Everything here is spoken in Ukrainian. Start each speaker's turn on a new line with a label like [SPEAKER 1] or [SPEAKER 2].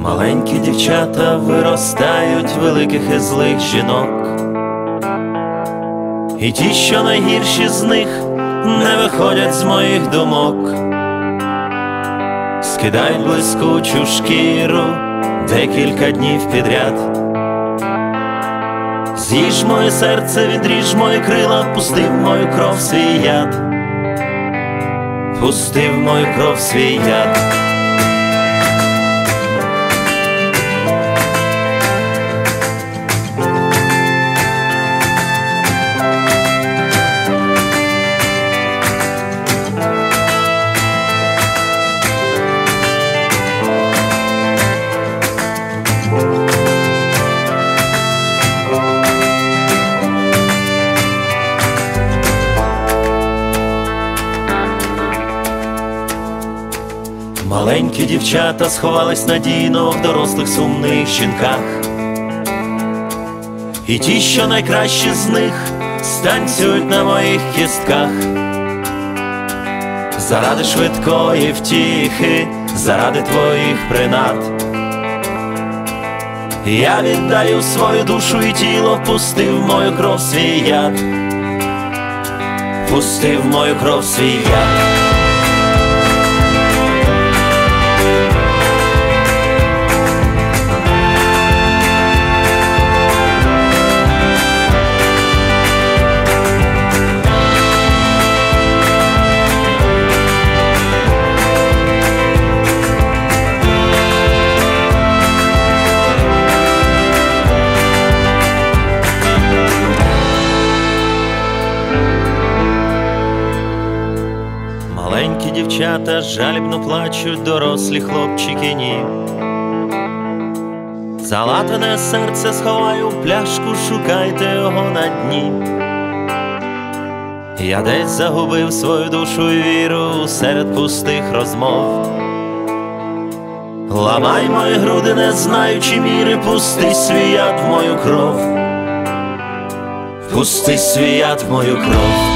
[SPEAKER 1] Маленькі дівчата виростають великих і злих жінок, і ті, що найгірші з них, не виходять з моїх думок. Скидають блискучу шкіру декілька днів підряд. З'їж моє серце, відріж мої крила, пусти в мою кров свій яд, пусти в мою кров свій яд. Маленькі дівчата сховались надійно в дорослих сумних жінках, і ті, що найкращі з них, станцюють на моїх кістках. Заради швидкої втіхи, заради твоїх принад, я віддаю свою душу і тіло, пусти в мою кров свій яд, пусти в мою кров свій яд. Маленькі дівчата жалібно плачуть, дорослі хлопчики ні. Залатане серце сховаю в пляшку, шукайте його на дні. Я десь загубив свою душу і віру серед пустих розмов. Ламай мої груди, не знаючи міри, пусти свій яд в мою кров, пусти свій яд в мою кров.